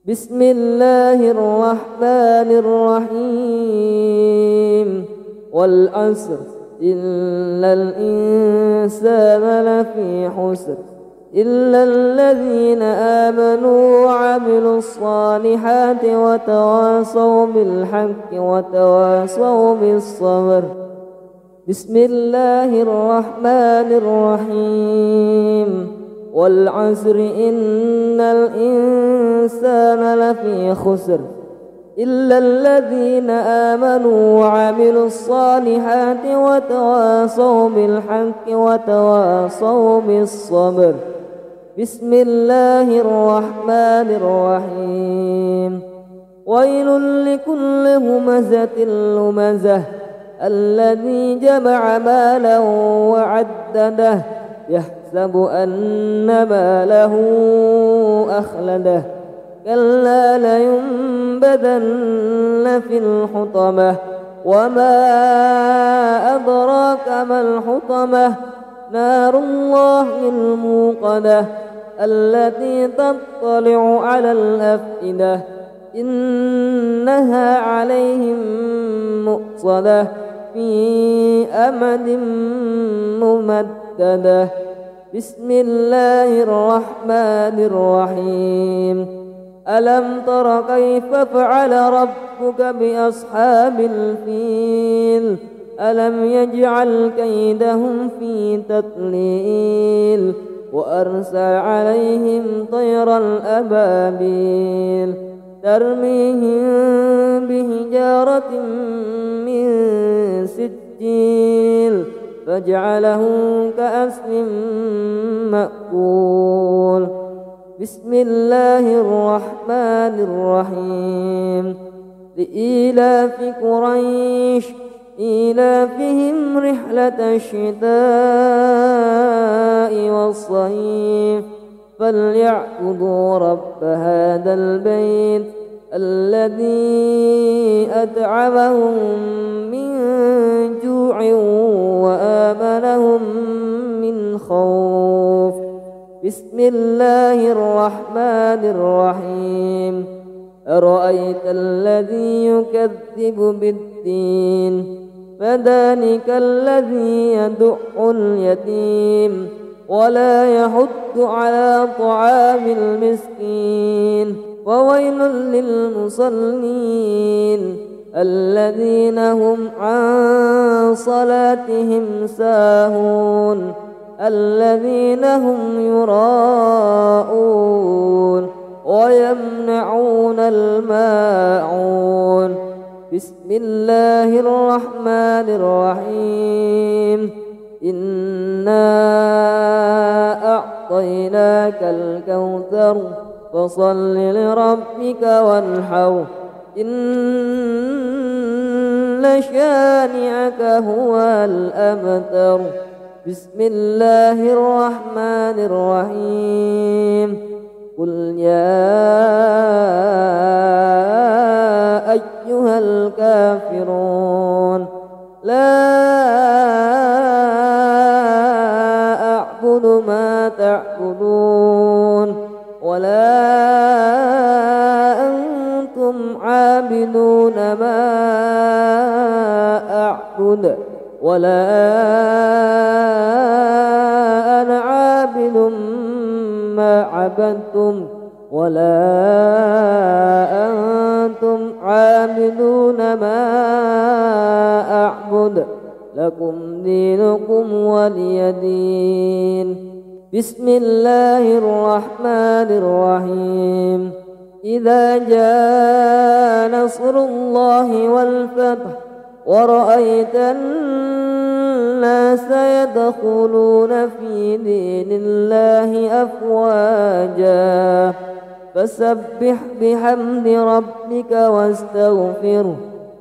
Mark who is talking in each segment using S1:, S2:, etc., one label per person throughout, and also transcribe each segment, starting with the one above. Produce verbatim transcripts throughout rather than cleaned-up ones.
S1: بسم الله الرحمن الرحيم والعصر إن الإنسان لفي خسر إلا الذين آمنوا وعملوا الصالحات وتواصوا بالحق وتواصوا بالصبر. بسم الله الرحمن الرحيم والعصر إن الإنسان لفي خسر إلا الذين آمنوا وعملوا الصالحات وتواصوا بالحق وتواصوا بالصبر. بسم الله الرحمن الرحيم ويل لكل همزة لمزة الذي جمع مالا وعدده يحسب أن ماله أخلده كلا لينبذن في الحطمة وما أدراك ما الحطمة نار الله الموقدة التي تطلع على الأفئدة إنها عليهم مؤصدة في أمد ممددة. بسم الله الرحمن الرحيم ألم تر كيف فعل ربك بأصحاب الفيل ألم يجعل كيدهم في تضليل وأرسل عليهم طيرا أبابيل ترميهم بحجارة من سجيل فجعلهم كعصف مأكول. بسم الله الرحمن الرحيم لإيلاف قريش إيلافهم رحلة الشتاء والصيف فليعبدوا رب هذا البيت الذي أطعمهم من جوع وآمنهم من خوف. بسم الله الرحمن الرحيم أرأيت الذي يكذب بالدين فذلك الذي يدع اليتيم ولا يحض على طعام المسكين وويل للمصلين الذين هم عن صلاتهم ساهون الذين هم يراءون ويمنعون الماعون. بسم الله الرحمن الرحيم إنا أعطيناك الكوثر فصل لربك وانحر إن شانئك هو الأبتر. بسم الله الرحمن الرحيم قل يا أيها الكافرون لا أعبد ما تعبدون ولا أنتم عابدون ما أعبد ولا أنا عابد ما عبدتم ولا أنتم عابدون ما أعبد لكم دينكم ولي دين. بسم الله الرحمن الرحيم إذا جاء نصر الله والفتح ورأيت الناس يدخلون في دين الله أفواجا فسبح بحمد ربك واستغفره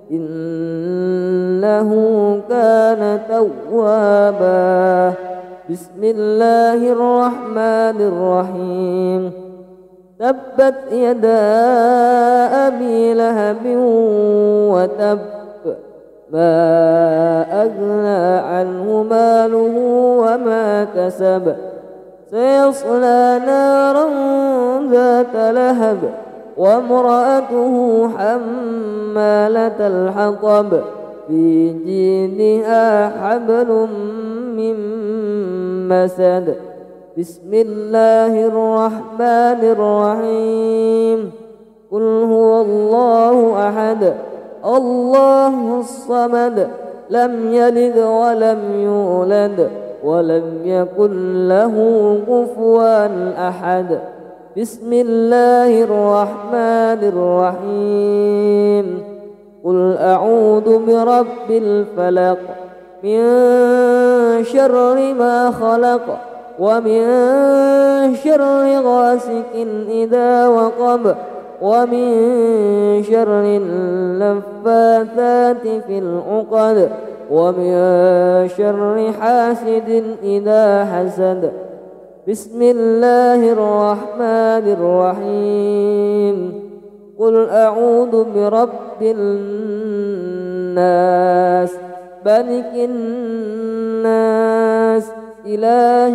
S1: إنه كان توابا. بسم الله الرحمن الرحيم تبت يدا أبي لهب وتب ما أغنى عنه ماله وما كسب سيصلى نارا ذات لهب وامرأته حمالة الحطب في جيدها حبل من مسد. بسم الله الرحمن الرحيم. قل هو الله أحد الله الصمد لم يلد ولم يولد ولم يكن له كفوا أحد. بسم الله الرحمن الرحيم. قل أعوذ برب الفلق من شر ما خلق ومن شر غاسق إذا وقب ومن شر النفاثات في العقد ومن شر حاسد إذا حسد. بسم الله الرحمن الرحيم. قل أعوذ برب الناس ملك الناس إله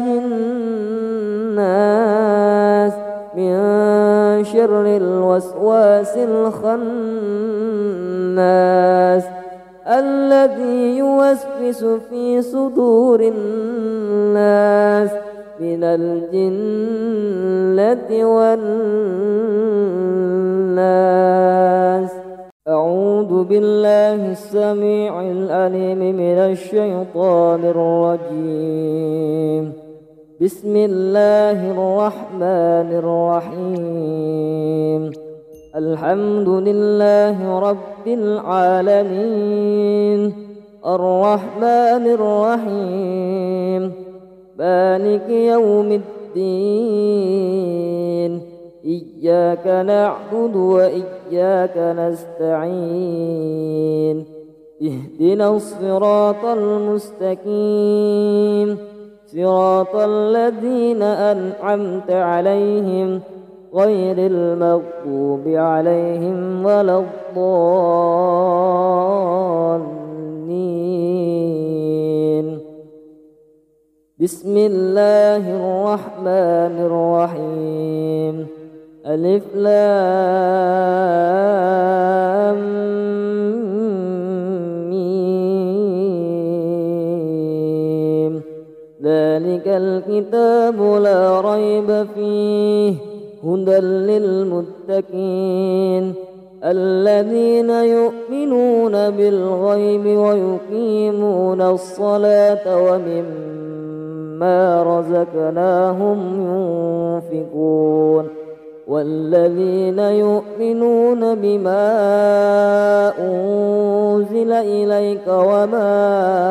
S1: الناس من شر الوسواس الخناس الذي يوسوس في صدور الناس من الجنة والناس. أعوذ بالله السميع العليم من الشيطان الرجيم. بسم الله الرحمن الرحيم. الحمد لله رب العالمين الرحمن الرحيم مالك يوم الدين إياك نعبد وإياك نستعين اهدنا الصراط المستقيم صراط الذين أنعمت عليهم غير المغضوب عليهم ولا الضالين. بسم الله الرحمن الرحيم. ألف لام ميم. ذلك الكتاب لا ريب فيه هدى للمتقين الذين يؤمنون بالغيب ويقيمون الصلاة ومما رزقناهم ينفقون والذين يؤمنون بما أنزل إليك وما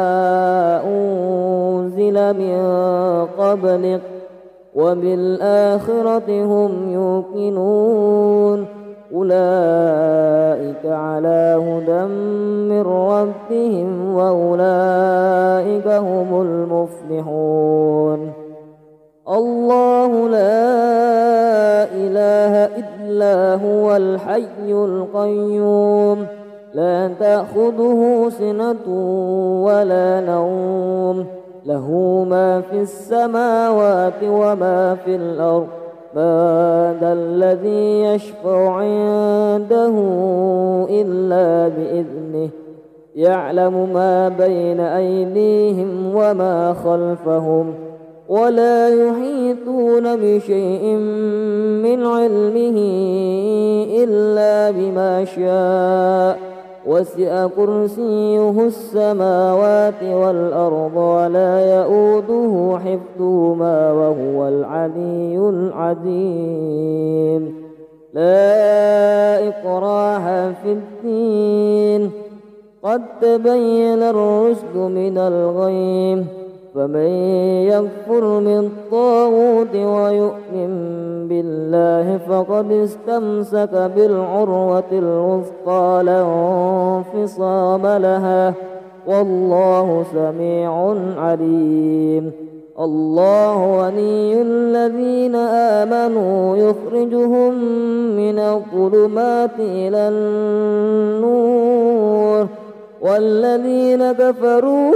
S1: أنزل من قبلك وبالآخرة هم يوقنون أولئك على هدى من ربهم وأولئك هم المفلحون. الله لا إله إلا هو الحي القيوم لا تأخذه سنة ولا نوم له ما في السماوات وما في الأرض من ذا الذي يشفع عنده إلا بإذنه يعلم ما بين أيديهم وما خلفهم ولا يحيطون بشيء من علمه إلا بما شاء وسع كرسيه السماوات والأرض ولا يؤوده حفظهما وهو العلي العظيم. لا إكراه في الدين قد تبين الرشد من الغي فمن يكفر بالطاغوت ويؤمن بالله فقد استمسك بالعروة الوثقى لا انفصام لها والله سميع عليم. الله ولي الذين آمنوا يخرجهم من الظلمات إلى النور والذين كفروا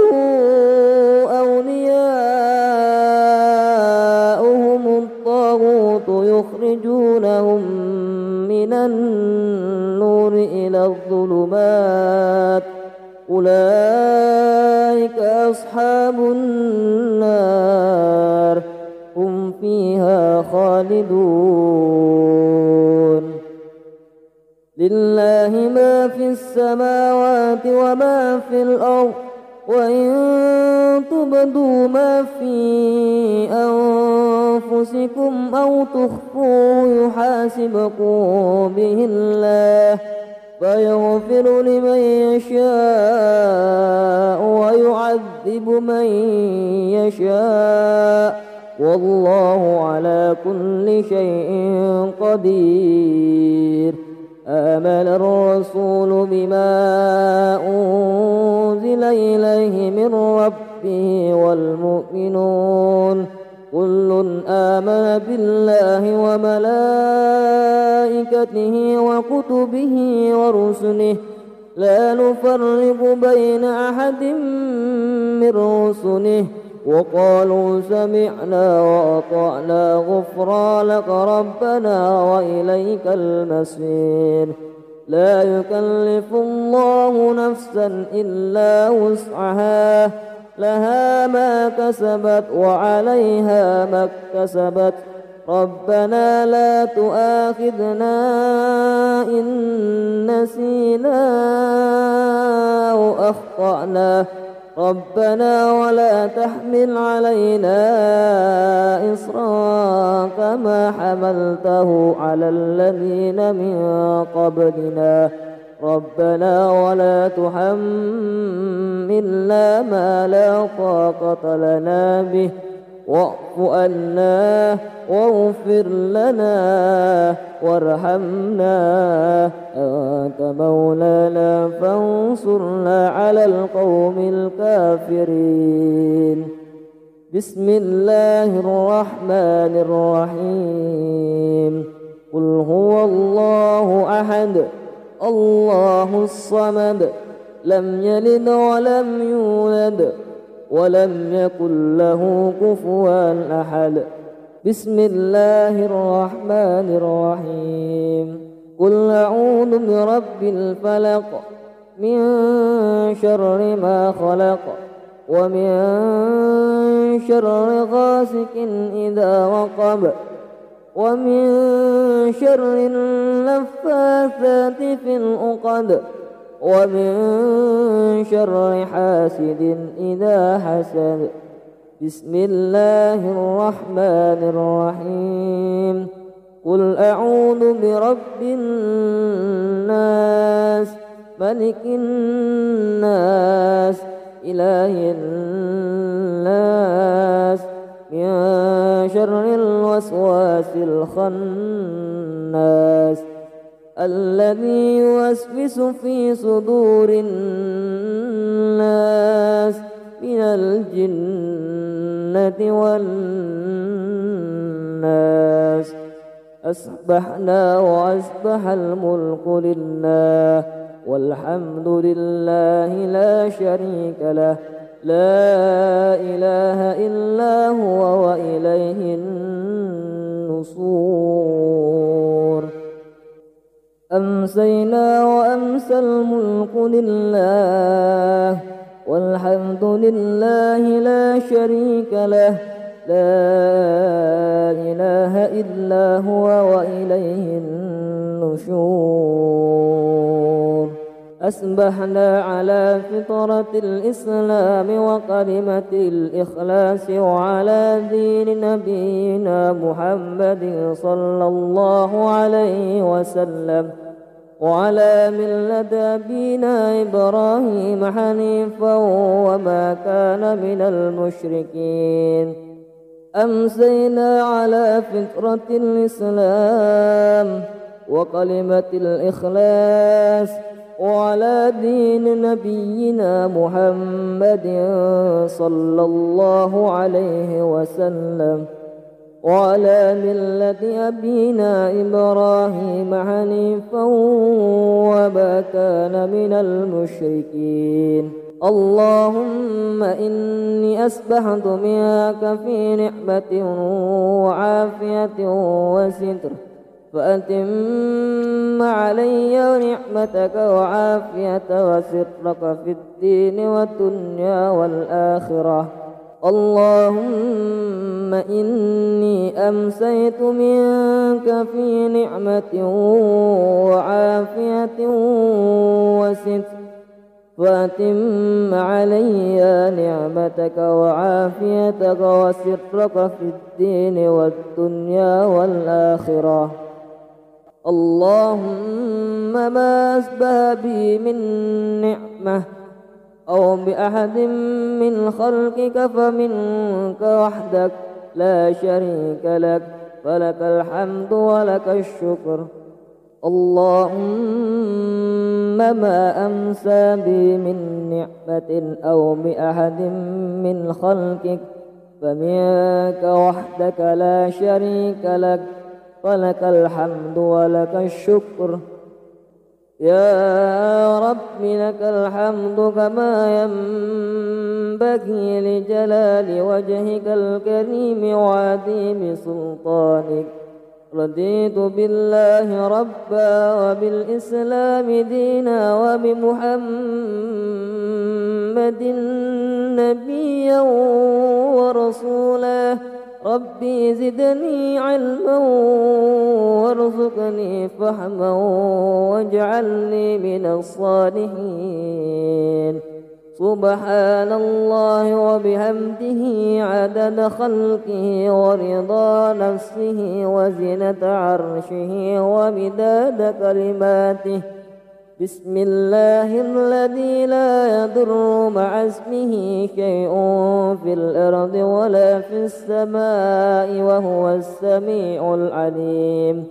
S1: أولياؤهم الطاغوت يخرجونهم من من النور إلى الظلمات أولئك أصحاب النار هم فيها خالدون لله ما في السماوات وما في الأرض وإن تبدوا ما في أنفسكم أو تخفوه يحاسبكم به الله فيغفر لمن يشاء ويعذب من يشاء والله على كل شيء قدير. آمن الرسول بما أنزل إليه من ربه والمؤمنون كل آمن بالله وملائكته وكتبه ورسله لا نفرق بين أحد من رسله وقالوا سمعنا وأطعنا غفرانك ربنا وإليك المصير. لا يكلف الله نفسا إلا وسعها لها ما كسبت وعليها ما اكتسبت ربنا لا تؤاخذنا إن نسينا أو أخطأنا ربنا ولا تحمل علينا إصرا كما حملته على الذين من قبلنا ربنا ولا تحملنا ما لا طاقة لنا به واعف عنا واغفر لنا وارحمنا أنت مولانا فانصرنا على القوم الكافرين. بسم الله الرحمن الرحيم. قل هو الله أحد الله الصمد لم يلد ولم يولد ولم يكن له كفوا أحد. بسم الله الرحمن الرحيم. قل أعوذ برب الفلق من شر ما خلق ومن شر غاسق إذا وقب ومن شر النفاثات في العقد ومن شر حاسد إذا حسد. بسم الله الرحمن الرحيم. قل أعوذ برب الناس ملك الناس إله الناس من شر الوسواس الخناس الذي يوسوس في صدور الناس من الجنة والناس. أصبحنا وأصبح الملك لله والحمد لله لا شريك له لا إله إلا هو وإليه النشور. أمسينا وأمسى الملك لله والحمد لله لا شريك له لا إله إلا هو وإليه النشور. أصبحنا على فطرة الإسلام وكلمة الإخلاص وعلى دين نبينا محمد صلى الله عليه وسلم وعلى ملة أبينا إبراهيم حنيفا وما كان من المشركين. أمسينا على فطرة الإسلام وكلمة الإخلاص وعلى دين نبينا محمد صلى الله عليه وسلم وعلى ملة أبينا إبراهيم حنيفا وما كان من المشركين. اللهم إني أسبحت منك في نعمة وعافية وستر فأتم علي نعمتك وعافية وسترك في الدين والدنيا والآخرة. اللهم إني أمسيت منك في نعمة وعافية وستر، فأتم علي نعمتك وعافيتك وسترك في الدين والدنيا والآخرة. اللهم ما أسبه بي من نعمة أو بأحد من خلقك فمنك وحدك لا شريك لك، فلك الحمد ولك الشكر. اللهم ما أمسى بي من نعمة أو بأحد من خلقك فمنك وحدك لا شريك لك، فلك الحمد ولك الشكر. يا رب لك الحمد كما ينبغي لجلال وجهك الكريم وعظيم سلطانك. رضيت بالله ربا وبالإسلام دينا وبمحمد نبيا ورسولا. ربي زدني علما وارزقني فهما واجعلني من الصالحين. سبحان الله وبحمده عدد خلقه ورضا نفسه وزنة عرشه ومداد كلماته. بسم الله الذي لا يضر مع اسمه شيء في الأرض ولا في السماء وهو السميع العليم.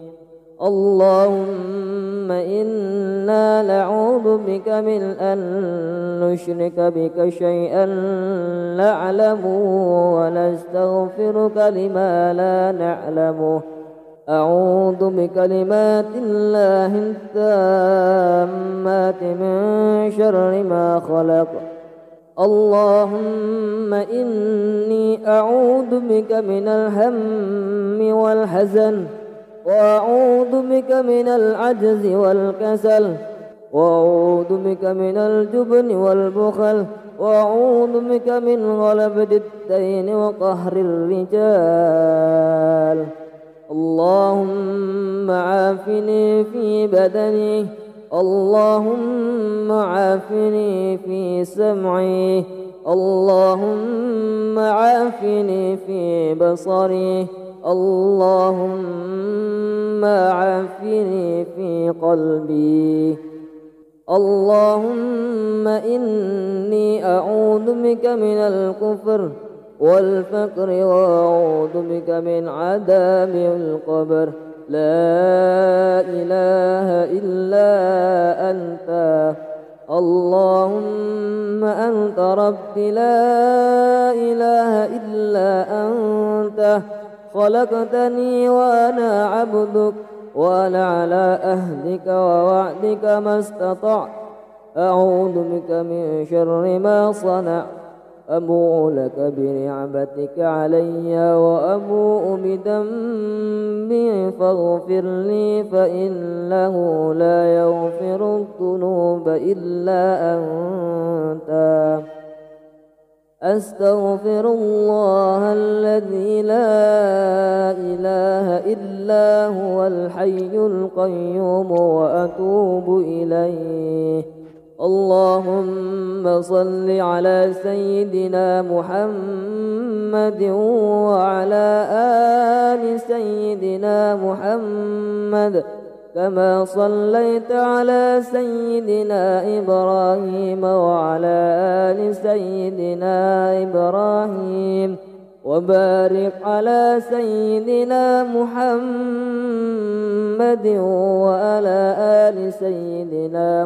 S1: اللهم إنا نعوذ بك من أن نشرك بك شيئا نعلمه ونستغفرك لما لا نعلمه. أعوذ بكلمات الله التامات من شر ما خلق. اللهم إني أعوذ بك من الهم والحزن، وأعوذ بك من العجز والكسل، وأعوذ بك من الجبن والبخل، وأعوذ بك من غلبة الدين وقهر الرجال. اللهم عافني في بدني، اللهم عافني في سمعي، اللهم عافني في بصري، اللهم عافني في قلبي. اللهم إني أعوذ بك من الكفر والفقر وأعوذ بك من عذاب القبر. لا إله إلا أنت. اللهم أنت ربي لا إله إلا أنت. خلقتني وأنا عبدك وأنا على أهدك ووعدك ما استطعت. أعوذ بك من شر ما صنعت. أبوء لك بنعمتك علي وأبوء بذنبي فاغفر لي فإنه لا يغفر الذنوب إلا أنت. أستغفر الله الذي لا إله إلا هو الحي القيوم وأتوب إليه. اللهم صل على سيدنا محمد وعلى آل سيدنا محمد كما صليت على سيدنا إبراهيم وعلى آل سيدنا إبراهيم، وبارك على سيدنا محمد وعلى آل سيدنا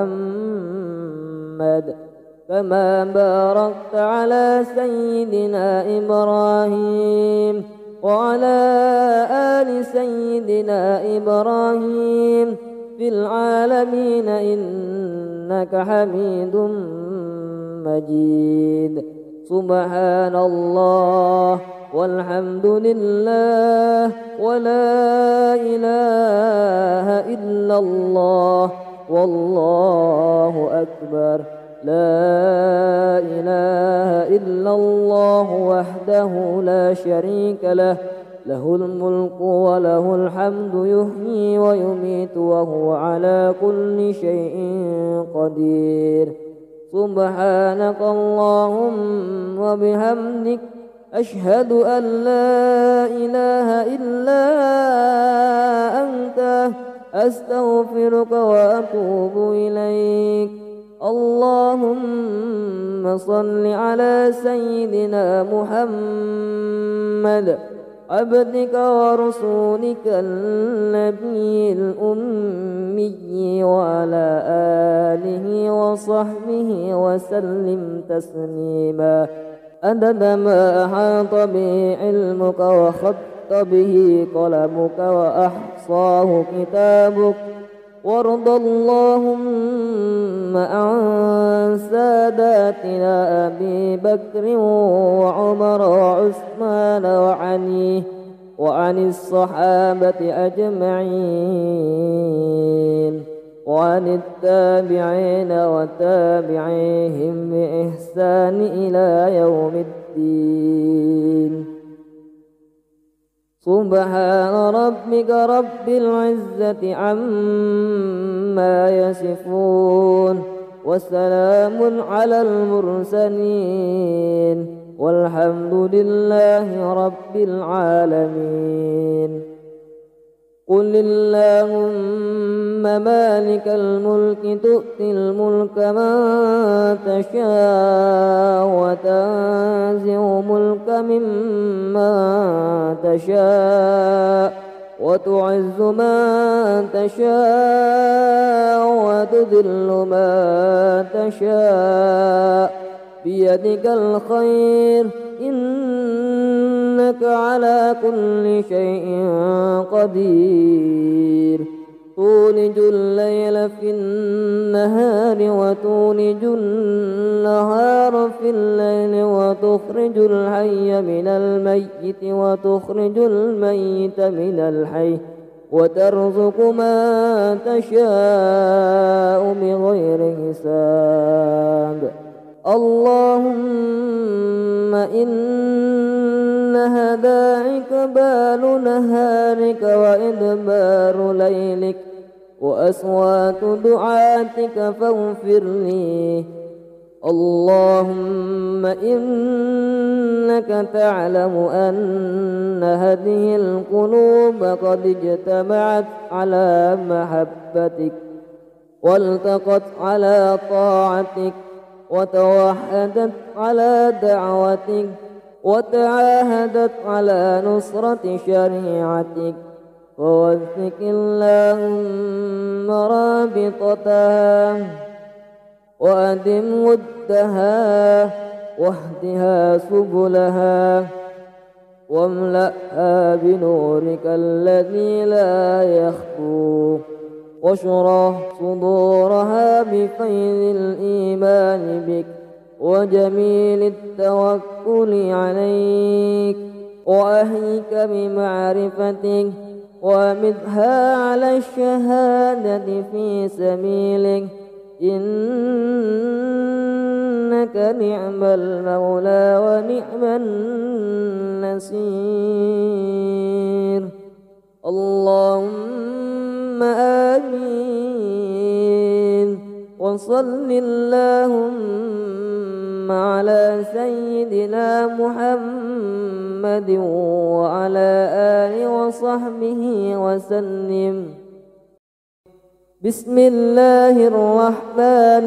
S1: محمد كما باركت على سيدنا إبراهيم وعلى آل سيدنا إبراهيم في العالمين إنك حميد مجيد. سبحان الله والحمد لله ولا إله إلا الله والله أكبر. لا إله إلا الله وحده لا شريك له له الملك وله الحمد يحيي ويميت وهو على كل شيء قدير. سبحانك اللهم وبحمدك أشهد أن لا إله إلا أنت أستغفرك وأتوب إليك. اللهم صل على سيدنا محمد عبدك ورسولك النبي الأمي وعلى آله وصحبه وسلم تسليما عدد ما أحاط به علمك وخط به قلمك وأحصاه كتابك. وارض اللهم عن ساداتنا أبي بكر وعمر وعثمان وعلي وعن الصحابة أجمعين وعن التابعين وتابعيهم بإحسان إلى يوم الدين. سبحان ربك رب العزة عما يصفون وسلام على المرسلين والحمد لله رب العالمين. قل اللهم مالك الملك تؤتي الملك من تشاء وتنزع الملك ممن تشاء وتعز من تشاء وتذل من تشاء بيدك الخير إنك على كل شيء قدير. تولج الليل في النهار وتولج النهار في الليل وتخرج الحي من الميت وتخرج الميت من الحي وترزق من تشاء بغير حساب. اللهم إنها داعك بال نهارك وإدبار ليلك وأصوات دعاتك فاغفر لي. اللهم إنك تعلم أن هذه القلوب قد اجتمعت على محبتك والتقت على طاعتك وتوحدت على دعوتك وتعاهدت على نصرة شريعتك. ووثق اللهم رابطتها وأدم ودها واهدها سبلها واملأها بنورك الذي لا يخفو واشرح صدورها بفيض الإيمان بك وجميل التوكل عليك وأهيك بمعرفتك وأمدها على الشهادة في سبيلك. إنك نعم المولى ونعم النصير. اللهم آمين. وصل اللهم على سيدنا محمد وعلى آله وصحبه وسلم. بسم الله الرحمن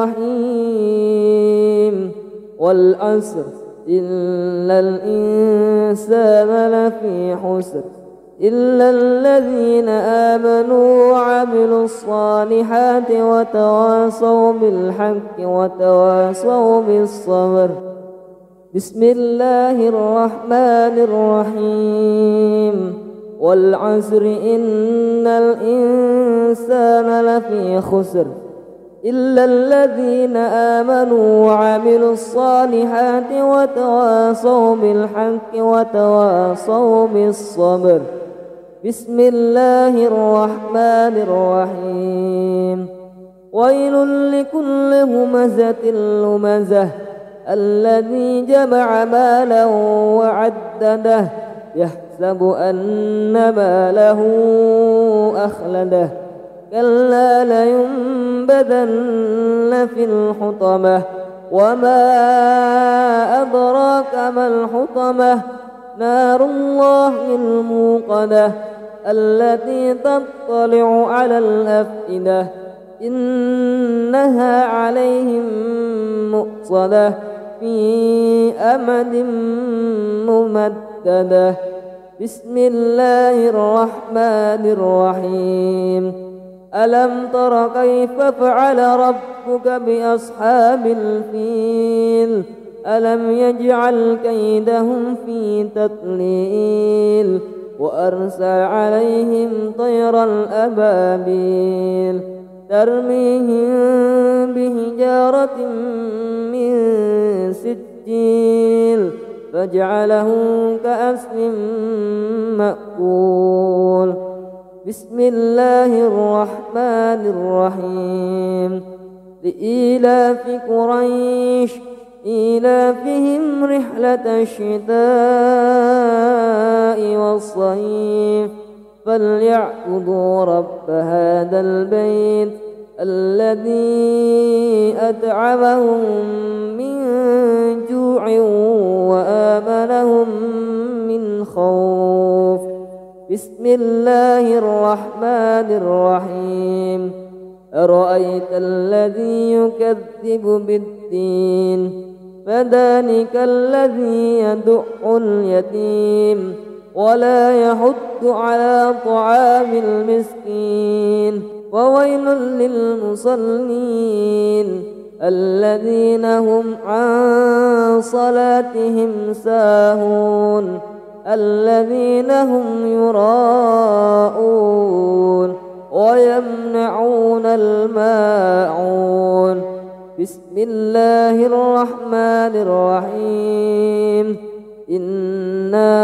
S1: الرحيم. والعصر إن الإنسان لفي خسر إلا الذين آمنوا وعملوا الصالحات وتواصوا بالحق وتواصوا بالصبر. بسم الله الرحمن الرحيم. والعصر إن الإنسان لفي خسر إلا الذين آمنوا وعملوا الصالحات وتواصوا بالحق وتواصوا بالصبر. بسم الله الرحمن الرحيم. ويل لكل همزة لمزة الذي جمع مالا وعدده يحسب أن ماله أخلده كلا لينبذن في الحطمة وما أدراك ما الحطمة نار الله الموقدة التي تطلع على الأفئدة إنها عليهم مؤصدة في أمد ممددة. بسم الله الرحمن الرحيم. ألم تر كيف فعل ربك بأصحاب الفيل ألم يجعل كيدهم في تضليل وأرسل عليهم طيرا أبابيل ترميهم بحجارة من سجيل فجعلهم كعصف مأكول. بسم الله الرحمن الرحيم. لإيلاف قريش إيلافهم رحلة الشتاء والصيف فليعبدوا رب هذا البيت الذي أطعمهم من جوع وآمنهم من خوف. بسم الله الرحمن الرحيم. أرأيت الذي يكذب بالدين فذلك الذي يدع اليتيم ولا يحض على طعام المسكين وويل للمصلين الذين هم عن صلاتهم ساهون الذين هم يراءون ويمنعون الماعون. بسم الله الرحمن الرحيم. إنا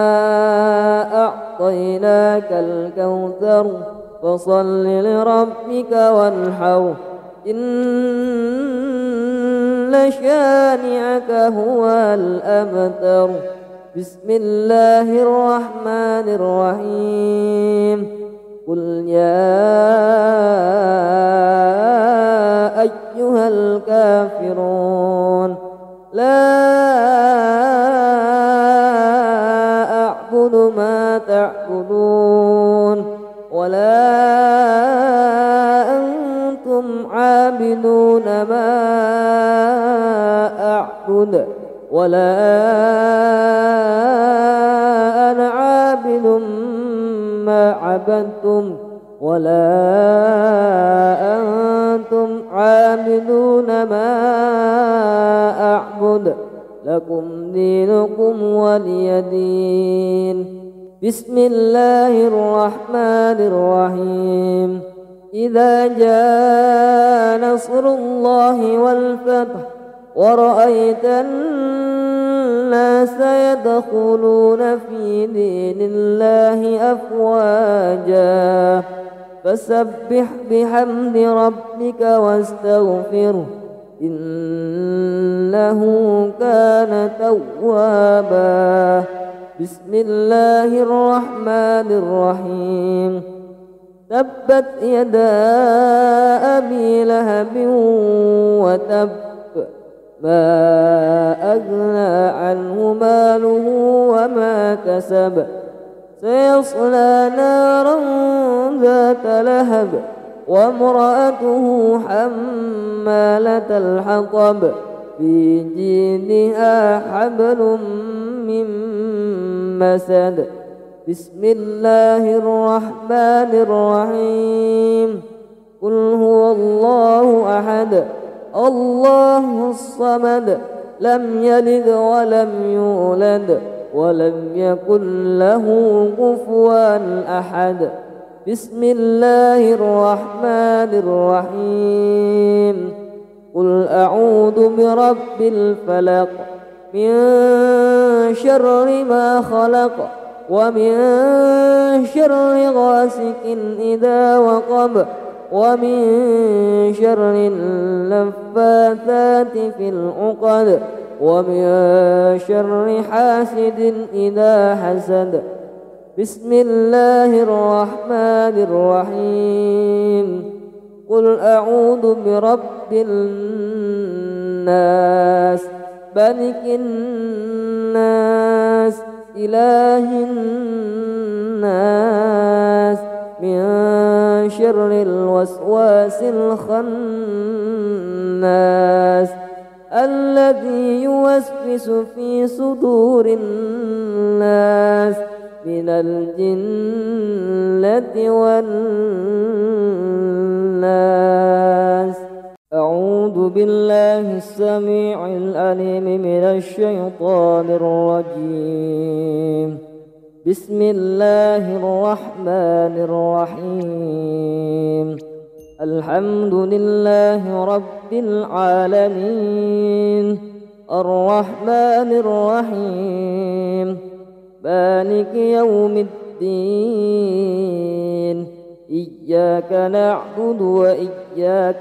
S1: أعطيناك الكوثر فصل لربك وانحر إن شانئك هو الأبتر. بسم الله الرحمن الرحيم. قل يا أيها الكافرون لا أعبد ما تعبدون ولا أنتم عابدون ما أعبد ولا أنا عابد ما عبدتم ولا أنتم عابدون ما أعبد لكم دينكم ولي دين. بسم الله الرحمن الرحيم. إذا جاء نصر الله والفتح ورأيت الناس يدخلون في دين الله أفواجا فسبح بحمد ربك واستغفره إنه كان توابا. بسم الله الرحمن الرحيم. تبت يدا أبي لهب وتب ما أغنى عنه ماله وما كسب سيصلى نارا ذات لهب وامرأته حمالة الحطب في جيدها حبل من مسد. بسم الله الرحمن الرحيم. قل هو الله أحد الله الصمد لم يلد ولم يولد ولم يكن له كفوا أحد. بسم الله الرحمن الرحيم قل أعوذ برب الفلق من شر ما خلق ومن شر غاسق إذا وقب ومن شر النفاثات في العقد ومن شر حاسد إذا حسد بسم الله الرحمن الرحيم قل أعوذ برب الناس ملك الناس إله الناس من شر الوسواس الخناس الذي يوسوس في صدور الناس من الجنة والناس. أعوذ بالله السميع العليم من الشيطان الرجيم. بسم الله الرحمن الرحيم. الحمد لله رب العالمين الرحمن الرحيم مالك يوم الدين إياك نعبد وإياك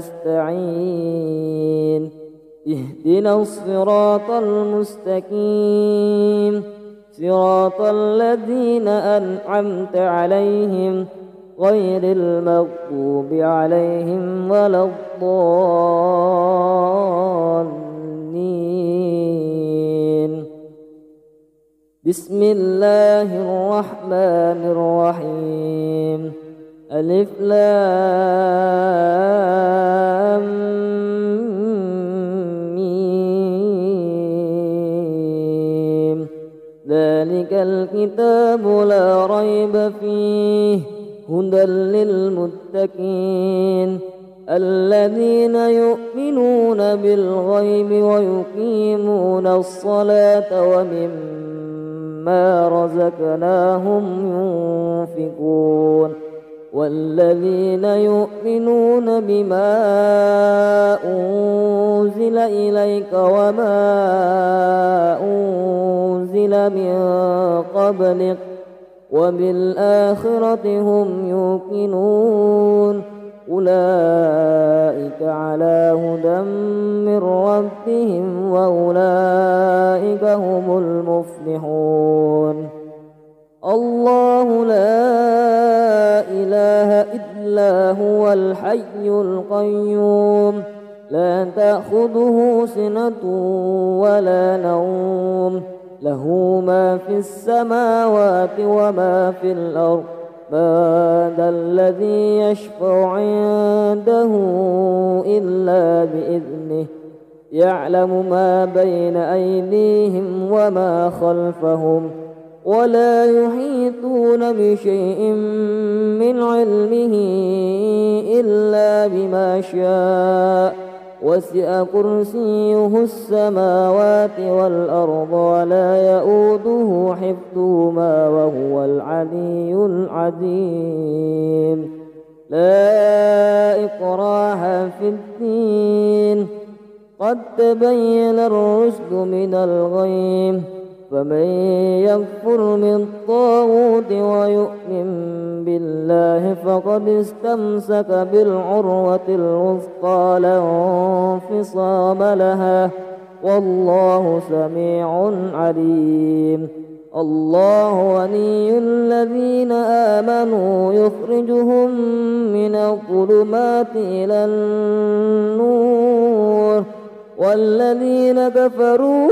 S1: نستعين اهدنا الصراط المستقيم صراط الذين أنعمت عليهم غير المغضوب عليهم ولا الضالين. بسم الله الرحمن الرحيم. ألف لام ميم ذلك الكتاب لا ريب فيه هدى للمتقين الذين يؤمنون بالغيب ويقيمون الصلاة ومما رزقناهم ينفقون والذين يؤمنون بما أنزل إليك وما أنزل من قبلك وبالآخرة هم يوقنون أولئك على هدى من ربهم وأولئك هم المفلحون. الله لا إله إلا هو الحي القيوم لا تأخذه سنة ولا نوم له ما في السماوات وما في الأرض من ذا الذي يشفع عنده إلا بإذنه يعلم ما بين أيديهم وما خلفهم ولا يحيطون بشيء من علمه إلا بما شاء وسع كرسيه السماوات والأرض ولا يؤوده حفظهما وهو العلي العظيم. لا إكراه في الدين قد تبين الرشد من الغي فمن يكفر بالطاغوت ويؤمن بالله فقد استمسك بالعروة الوثقى لا انفصام لها والله سميع عليم. الله ولي الذين آمنوا يخرجهم من الظلمات إلى النور والذين كفروا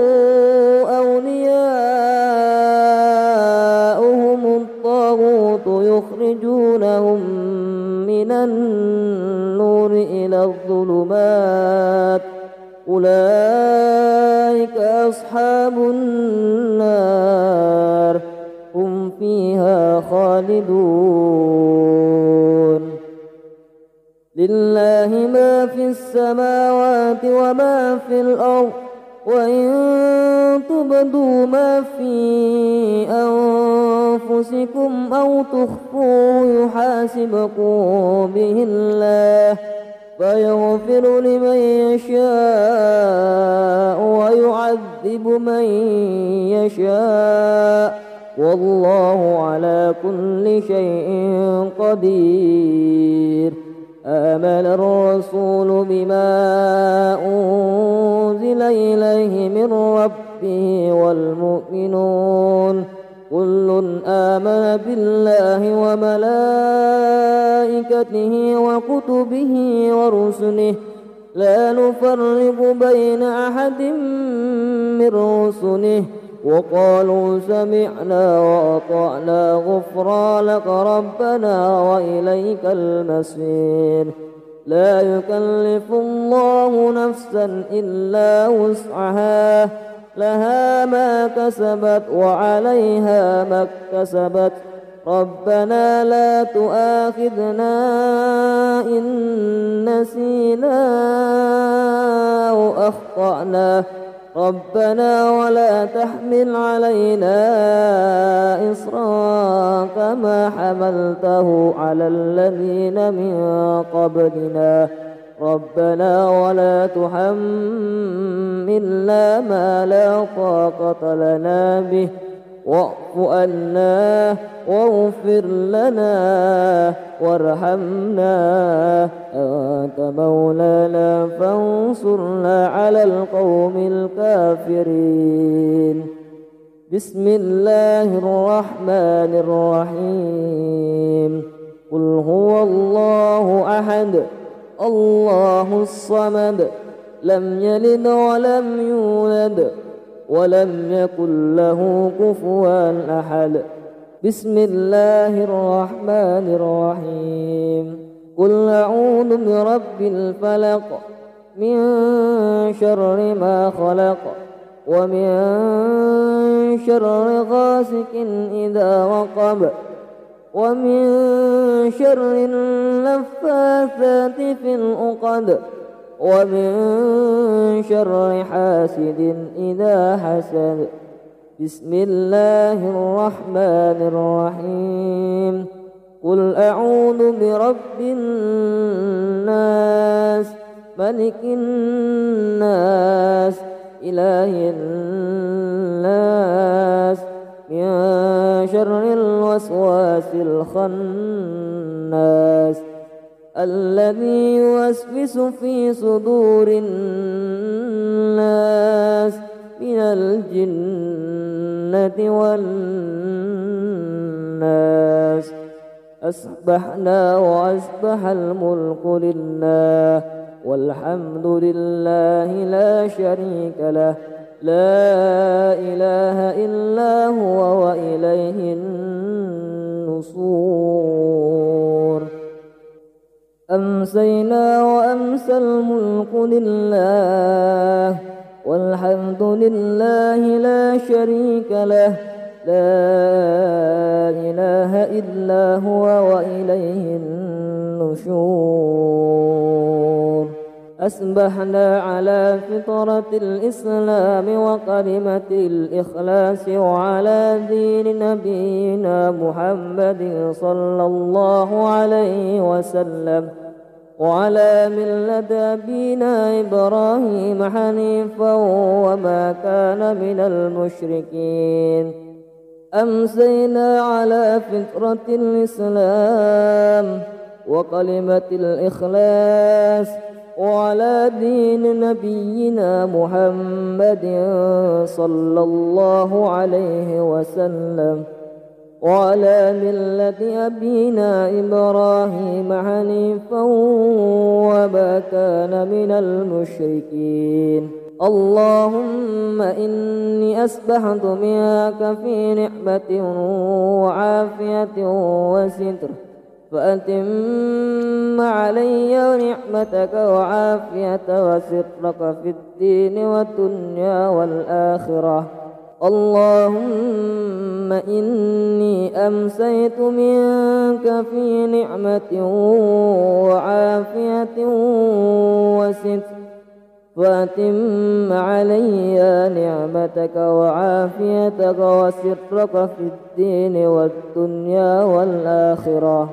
S1: أولياؤهم الطاغوت يخرجونهم من النور إلى الظلمات أولئك أصحاب النار هم فيها خالدون. لله ما في السماوات وما في الأرض وإن تبدوا ما في أنفسكم أنفسكم أو تخفوه يحاسبكم به الله فيغفر لمن يشاء ويعذب من يشاء والله على كل شيء قدير. آمن الرسول بما أنزل إليه من ربه والمؤمنون كل آمن بالله وملائكته وكتبه ورسله لا نفرق بين أحد من رسله وقالوا سمعنا وأطعنا غفرانك ربنا وإليك المصير. لا يكلف الله نفسا إلا وسعها لها ما كسبت وعليها ما اكتسبت ربنا لا تؤاخذنا إن نسينا أو أخطأنا ربنا ولا تحمل علينا إصرا كما حملته على الذين من قبلنا ربنا ولا تحملنا ما لا طاقة لنا به واعف عنا واغفر لنا وارحمنا أنت مولانا فانصرنا على القوم الكافرين. بسم الله الرحمن الرحيم. قل هو الله أحد الله الصمد لم يلد ولم يولد ولم يكن له كفوا أحد. بسم الله الرحمن الرحيم. قل أعوذ برب الفلق من شر ما خلق ومن شر غاسق إذا وقب ومن شر النفاثات في العقد ومن شر حاسد إذا حسد. بسم الله الرحمن الرحيم. قل أعوذ برب الناس ملك الناس إله الناس من شر الوسواس الخناس الذي يوسوس في صدور الناس من الجنة والناس. أصبحنا وأصبح الملك لله والحمد لله لا شريك له لا إله إلا هو وإليه النشور. أمسينا وأمسى الملك لله والحمد لله لا شريك له لا إله إلا هو وإليه النشور. أصبحنا على فطرة الإسلام وكلمة الإخلاص وعلى دين نبينا محمد صلى الله عليه وسلم وعلى ملة أبينا إبراهيم حنيفا وما كان من المشركين. أمسينا على فطرة الإسلام وكلمة الإخلاص وعلى دين نبينا محمد صلى الله عليه وسلم وعلى ملة أبينا إبراهيم حنيفا وما كان من المشركين. اللهم إني أسبحت منك في نعمة وعافية وستر فأتم علي نعمتك وعافية وسترك في الدين والدنيا والآخرة. اللهم إني أمسيت منك في نعمة وعافية وستر فأتم علي نعمتك وعافيتك وسترك في الدين والدنيا والآخرة.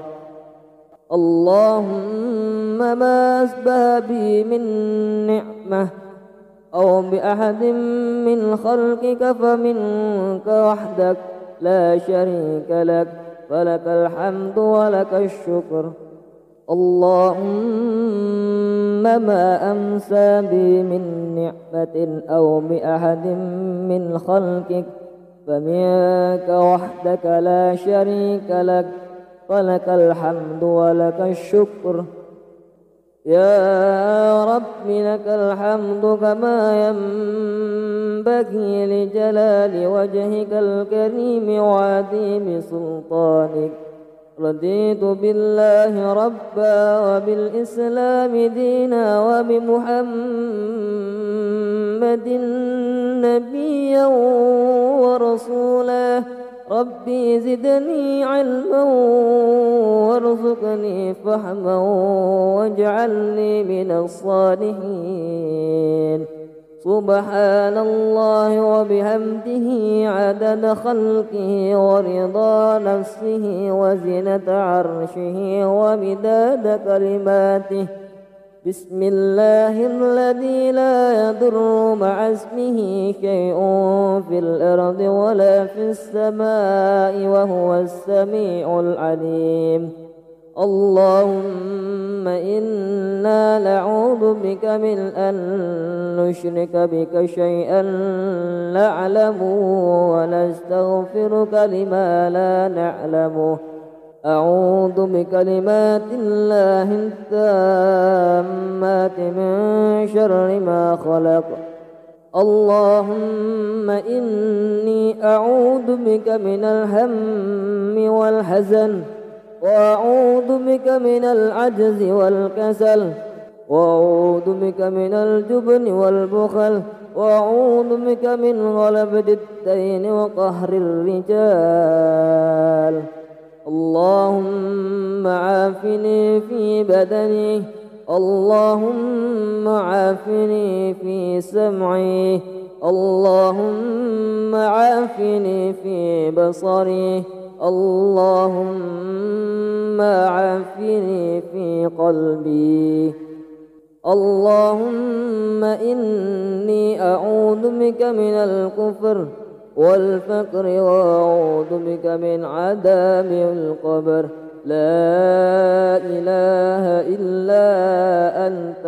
S1: اللهم ما أسبه بي من نعمة أو بأحد من خلقك فمنك وحدك لا شريك لك، فلك الحمد ولك الشكر. اللهم ما أمسى بي من نعمة أو بأحد من خلقك فمنك وحدك لا شريك لك، فلك الحمد ولك الشكر. يا رب لك الحمد كما ينبغي لجلال وجهك الكريم وعظيم سلطانك. رضيت بالله ربا وبالإسلام دينا وبمحمد نبيا ورسولا. ربي زدني علما وارزقني فهما واجعلني من الصالحين. سبحان الله وبحمده عدد خلقه ورضا نفسه وزنة عرشه ومداد كلماته. بسم الله الذي لا يضر مع اسمه شيء في الأرض ولا في السماء وهو السميع العليم. اللهم إنا نعوذ بك من أن نشرك بك شيئا نعلمه ونستغفرك لما لا نعلمه. أعوذ بكلمات الله التامات من شر ما خلق. اللهم إني أعوذ بك من الهم والحزن، وأعوذ بك من العجز والكسل، وأعوذ بك من الجبن والبخل، وأعوذ بك من غلبة الدين وقهر الرجال. اللهم عافني في بدني، اللهم عافني في سمعي، اللهم عافني في بصري، اللهم عافني في قلبي. اللهم إني أعوذ بك من الكفر والفقر وأعوذ بك من عذاب القبر. لا إله إلا أنت.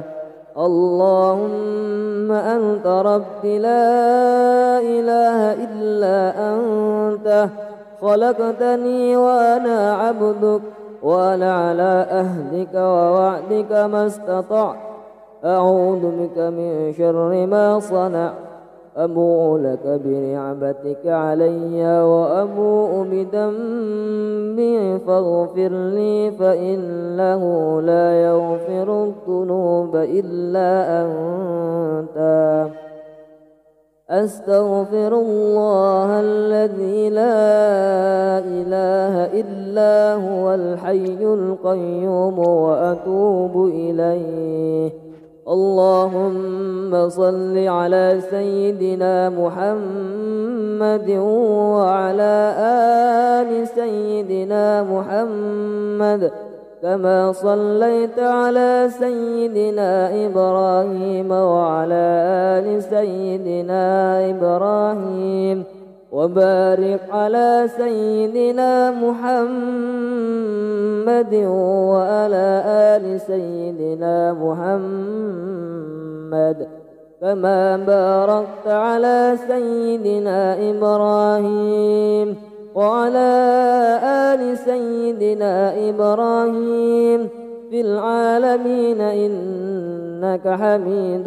S1: اللهم أنت ربي لا إله إلا أنت. خلقتني وأنا عبدك وأنا على أهلك ووعدك ما استطعت. أعوذ بك من شر ما صنعت. أبوء لك بنعمتك علي وأبوء بذنبي فاغفر لي فإنه لا يغفر الذنوب إلا أنت. أستغفر الله الذي لا إله إلا هو الحي القيوم وأتوب إليه. اللهم صل على سيدنا محمد وعلى آل سيدنا محمد كما صليت على سيدنا إبراهيم وعلى آل سيدنا إبراهيم، وبارك على سيدنا محمد وعلى آل سيدنا محمد كما باركت على سيدنا إبراهيم وعلى آل سيدنا إبراهيم في العالمين إنك حميد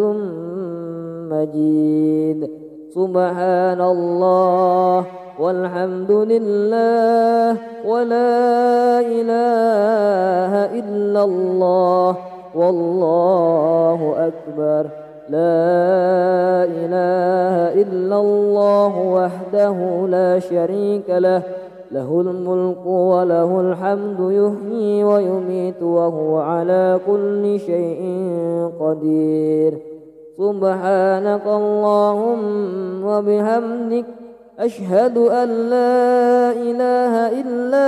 S1: مجيد. سبحان الله والحمد لله ولا إله إلا الله والله أكبر. لا إله إلا الله وحده لا شريك له، له الملك وله الحمد يحيي ويميت وهو على كل شيء قدير. سبحانك اللهم وبحمدك أشهد أن لا إله إلا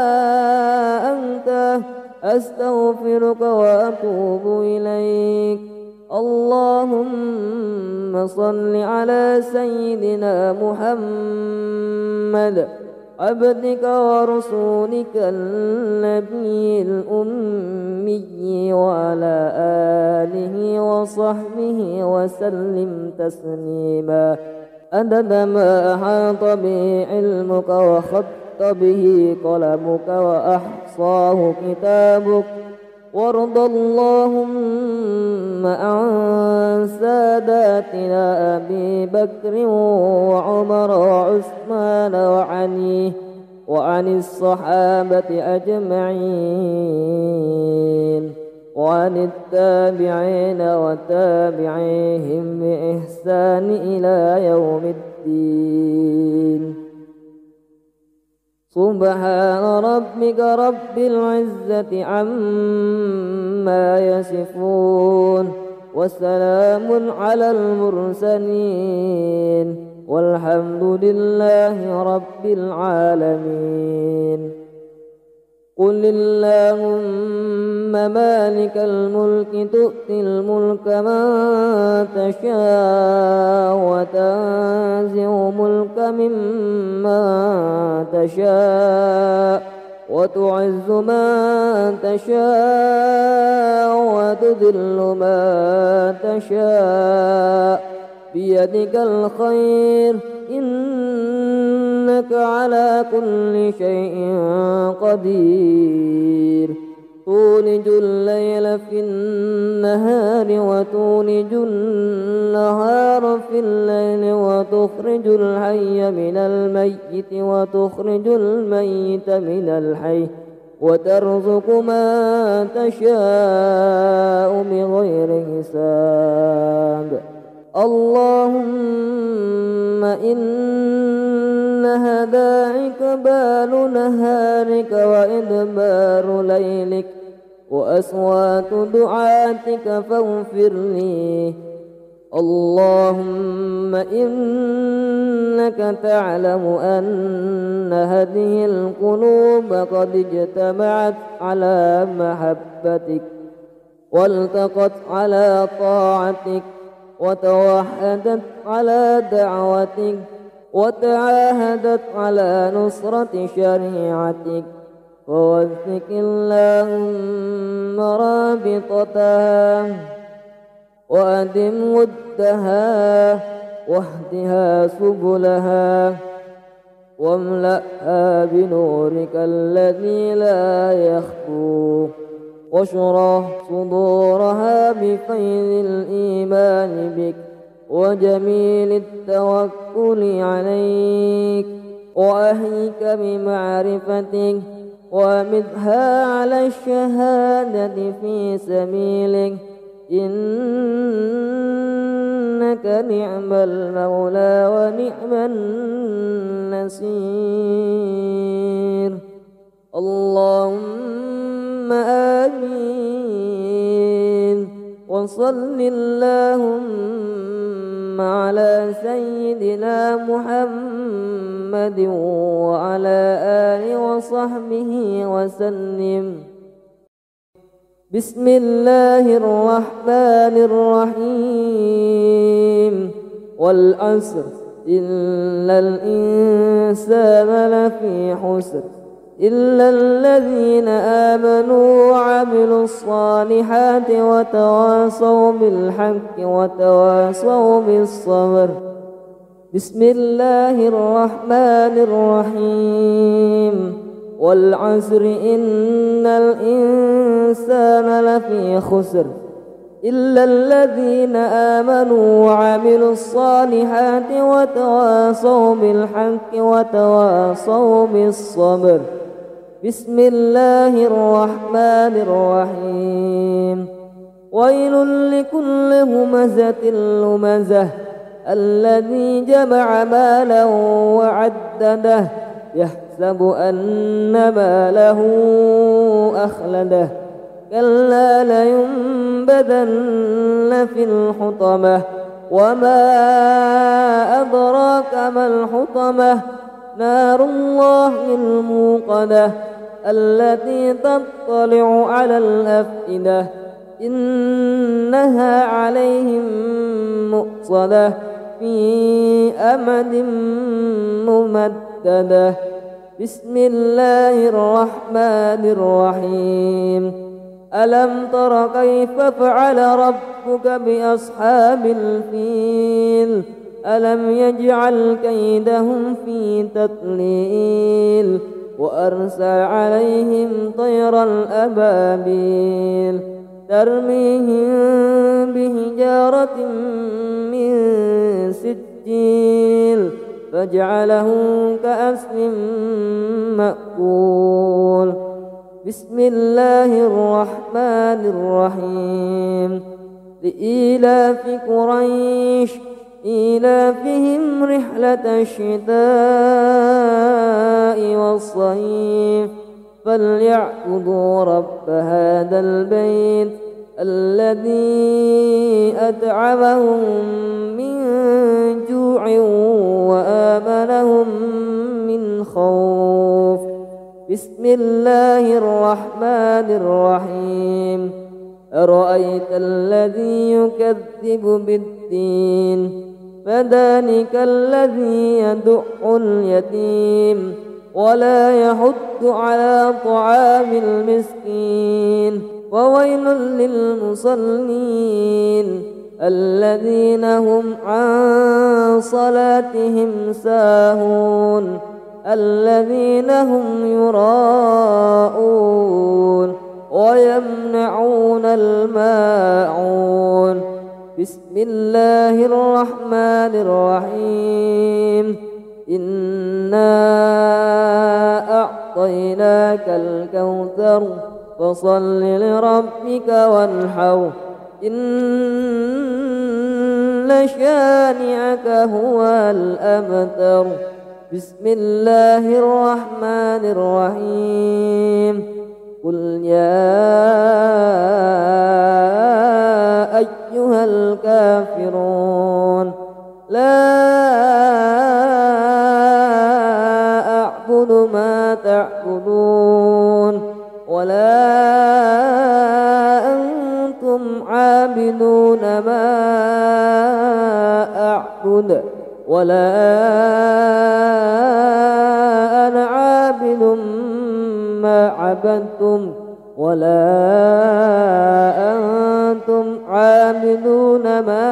S1: أنت أستغفرك وأتوب إليك. اللهم صل على سيدنا محمد عبدك ورسولك النبي الأمي وعلى آله وصحبه وسلم تسليما عدد ما أحاط به علمك وخط به قلمك وأحصاه كتابك. وارض اللهم عن ساداتنا أبي بكر وعمر وعثمان وعلي وعن الصحابة أجمعين وعن التابعين وتابعيهم بإحسان إلى يوم الدين. سبحان ربك رب العزة عما يصفون وسلام على المرسلين والحمد لله رب العالمين. قل اللهم مالك الملك تؤتي الملك من تشاء وتنزع الملك ممن تشاء وتعز من تشاء وتذل من تشاء بيدك الخير إنك على كل شيء قدير. تولج الليل في النهار وتولج النهار في الليل وتخرج الحي من الميت وتخرج الميت من الحي وترزق من تشاء بغير حساب. اللهم إنها داعك بال نهارك وإدبار ليلك وأصوات دعاتك فاغفر لي. اللهم إنك تعلم أن هذه القلوب قد اجتمعت على محبتك والتقت على طاعتك وتوحدت على دعوتك وتعاهدت على نصرة شريعتك. ووثق اللهم رابطتها وأدم ودها واهدها سبلها واملأها بنورك الذي لا يخفو واشرح صدورها بفيض الإيمان بك وجميل التوكل عليك وأهيك بمعرفتك ومدها على الشهادة في سبيلك. إنك نعم المولى ونعم النصير. اللهم آمين. وصل اللهم على سيدنا محمد وعلى آله وصحبه وسلم. بسم الله الرحمن الرحيم. والعصر إن الإنسان لفي خسر إلا الذين آمنوا وعملوا الصالحات وتواصوا بالحق وتواصوا بالصبر. بسم الله الرحمن الرحيم. والعصر إن الإنسان لفي خسر إلا الذين آمنوا وعملوا الصالحات وتواصوا بالحق وتواصوا بالصبر. بسم الله الرحمن الرحيم. ويل لكل همزة لمزة الذي جمع مالا وعدده يحسب أن ماله أخلده كلا لينبذن في الحطمة وما أدراك ما الحطمة نار الله الموقدة التي تطلع على الأفئدة إنها عليهم مؤصدة في أمد ممددة بسم الله الرحمن الرحيم ألم تر كيف فعل ربك بأصحاب الفيل ألم يجعل كيدهم في تضليل وأرسل عليهم طيرا أبابيل ترميهم بحجارة من سجيل فجعلهم كعصف مأكول بسم الله الرحمن الرحيم لإيلاف قريش إيلافهم رحلة الشتاء والصيف فليعبدوا رب هذا البيت الذي أطعمهم من جوع وآمنهم من خوف بسم الله الرحمن الرحيم أرأيت الذي يكذب بالدين فذلك الذي يدع اليتيم ولا يحض على طعام المسكين وويل للمصلين الذين هم عن صلاتهم ساهون الذين هم يراءون ويمنعون الماعون بسم الله الرحمن الرحيم إنا أعطيناك الكوثر فصل لربك وانحر إن شانئك هو الأبتر بسم الله الرحمن الرحيم قل يا أيها الكافرون لا أعبد ما تعبدون ولا أنتم عابدون ما أعبد ولا أنا عابد ما عبدتم ولا أنتم عابدون ما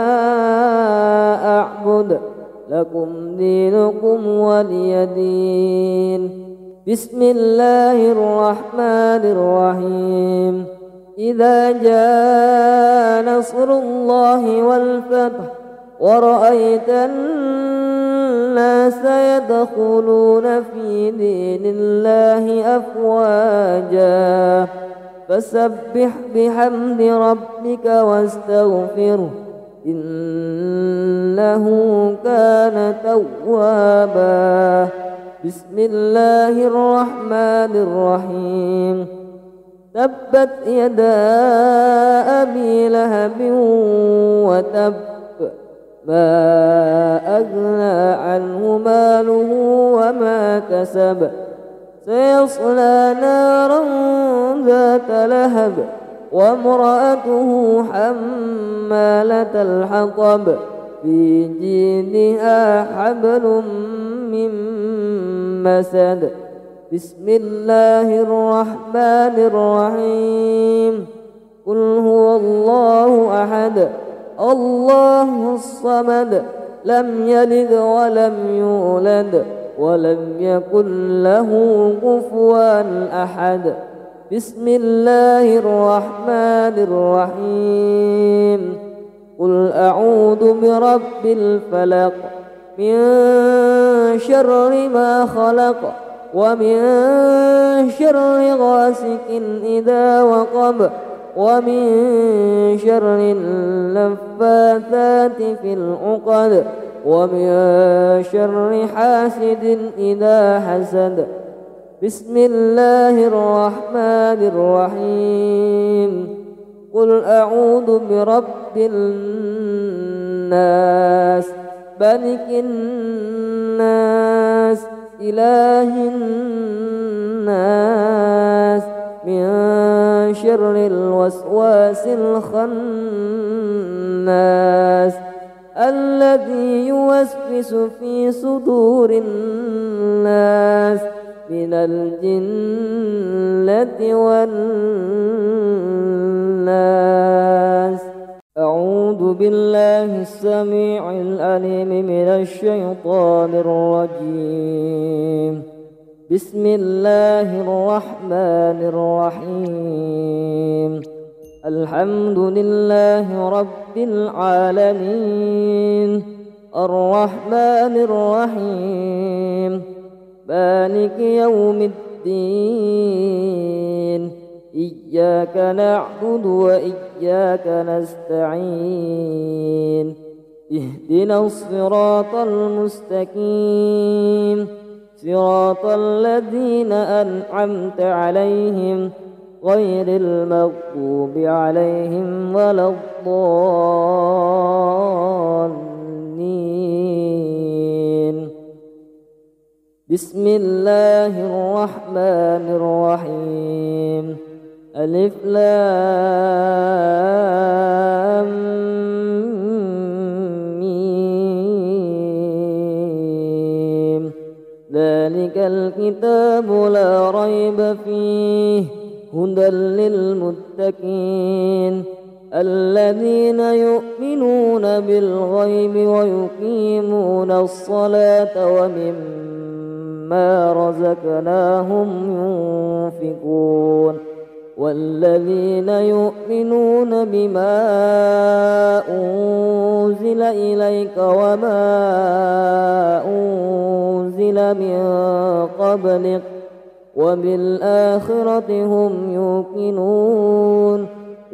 S1: أعبد لكم دينكم ولي دين بسم الله الرحمن الرحيم إذا جاء نصر الله والفتح ورأيت الناس يدخلون في دين الله أفواجا فسبح بحمد ربك واستغفره إنه كان توابا بسم الله الرحمن الرحيم تبت يدا أبي لهب وتب ما أغنى عنه ماله وما كسب سيصلى نارا ذات لهب وامرأته حمالة الحطب في جيدها حبل من مسد بسم الله الرحمن الرحيم قل هو الله أحد الله الصمد لم يلد ولم يولد ولم يكن له كفوا أحد بسم الله الرحمن الرحيم قل أعوذ برب الفلق من شر ما خلق ومن شر غاسق إذا وقب ومن شر النفاثات في العقد ومن شر حاسد إذا حسد بسم الله الرحمن الرحيم قل أعوذ برب الناس ملك الناس إله الناس من شر الوسواس الخناس الذي يوسوس في صدور الناس من الجنة والناس. أعوذ بالله السميع العليم من الشيطان الرجيم. بسم الله الرحمن الرحيم. الحمد لله رب العالمين الرحمن الرحيم مالك يوم الدين إياك نعبد وإياك نستعين اهدنا الصراط المستقيم صراط الذين أنعمت عليهم غير المغضوب عليهم ولا الضالين. بسم الله الرحمن الرحيم. ألف لام ميم. ذلك الكتاب لا ريب فيه هدى للمتقين الذين يؤمنون بالغيب ويقيمون الصلاة ومما رزقناهم ينفقون والذين يؤمنون بما أنزل إليك وما أنزل من قبلك وبالآخرة هم يوقنون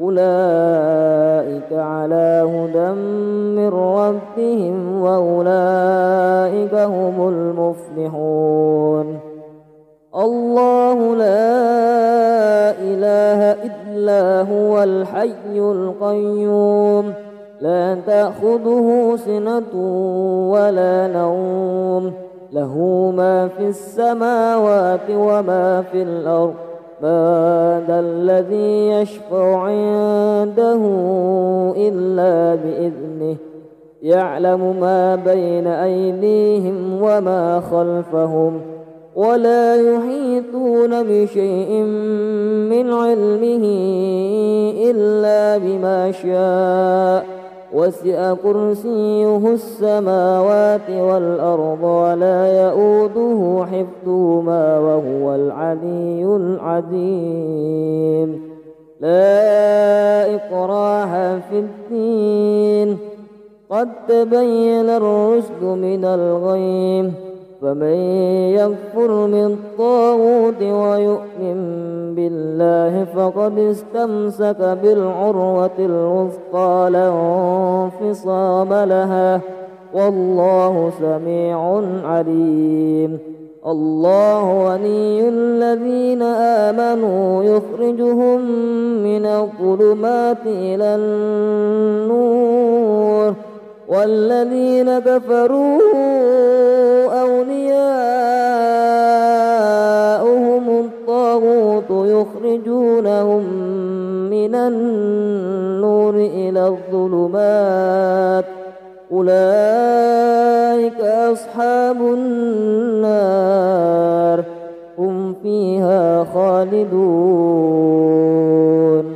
S1: أولئك على هدى من ربهم وأولئك هم المفلحون. الله لا إله إلا هو الحي القيوم لا تأخذه سنة ولا نوم له ما في السماوات وما في الأرض من ذا الذي يشفع عنده إلا بإذنه يعلم ما بين أيديهم وما خلفهم ولا يحيطون بشيء من علمه إلا بما شاء وسع كرسيه السماوات والأرض ولا يؤوده حفظهما وهو العلي العظيم. لا إكراه في الدين قد تبين الرشد من الغي فمن يكفر بالطاغوت ويؤمن بالله فقد استمسك بالعروة الوثقى لا انفصام لها والله سميع عليم. الله ولي الذين آمنوا يخرجهم من الظلمات إلى النور والذين كفروا أولياؤهم الطاغوت يخرجونهم من النور إلى الظلمات أولئك أصحاب النار هم فيها خالدون.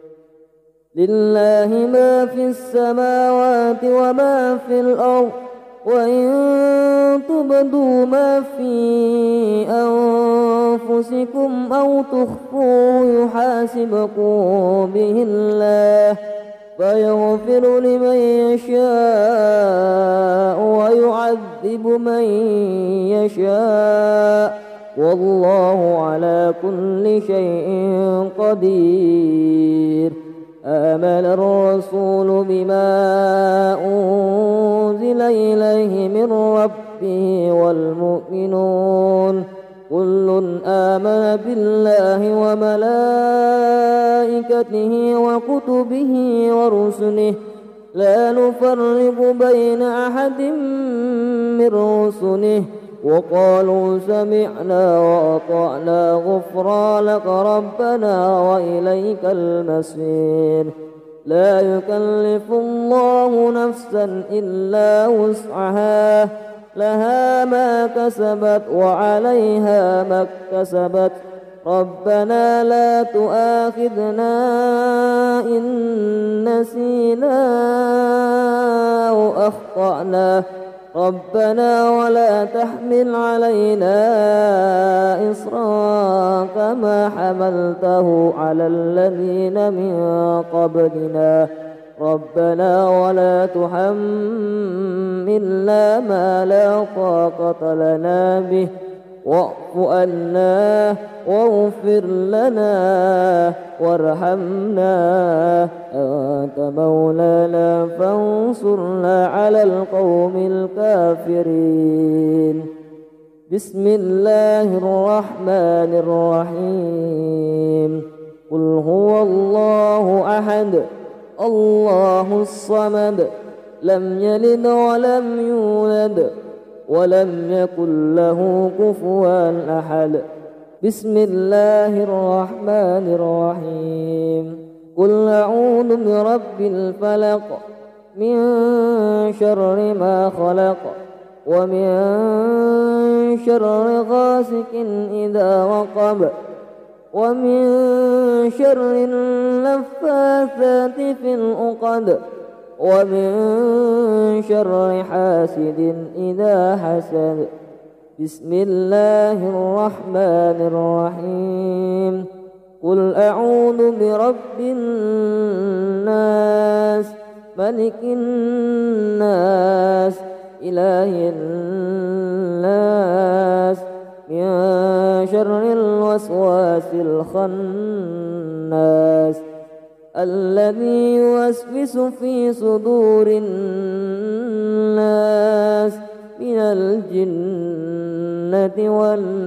S1: لله ما في السماوات وما في الأرض وإن تبدوا ما في أنفسكم أو تخفوه يحاسبكم به الله فيغفر لمن يشاء ويعذب من يشاء والله على كل شيء قدير. آمن الرسول بما أنزل إليه من ربه والمؤمنون كل آمن بالله وملائكته وكتبه ورسله لا نفرق بين أحد من رسله وقالوا سمعنا وأطعنا غفرانك ربنا وإليك المصير. لا يكلف الله نفسا إلا وسعها لها ما كسبت وعليها ما اكتسبت ربنا لا تؤاخذنا إن نسينا أو أخطأنا ربنا ولا تحمل علينا إصرا كما حملته على الذين من قبلنا ربنا ولا تحملنا ما لا طاقة لنا به واعف عنا واغفر لنا وارحمنا أنت مولانا فانصرنا على القوم الكافرين. بسم الله الرحمن الرحيم. قل هو الله أحد الله الصمد لم يلد ولم يولد ولم يكن له كفوا أحد. بسم الله الرحمن الرحيم. قل أعوذ برب الفلق من شر ما خلق ومن شر غاسق إذا وقب ومن شر النفاثات في العقد ومن شر حاسد إذا حسد. بسم الله الرحمن الرحيم. قل أعوذ برب الناس ملك الناس إله الناس من شر الوسواس الخناس الذي يوسوس في صدور الناس من الجنة